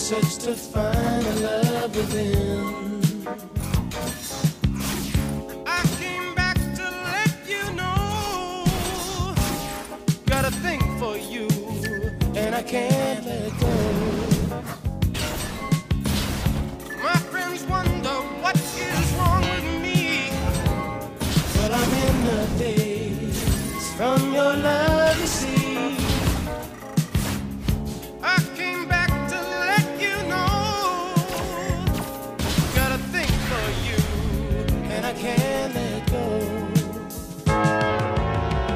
search to find a love within. I came back to let you know, got a thing for you, and I can't let it go. My friends wonder what is wrong with me, but I'm in the daze from your love, you see.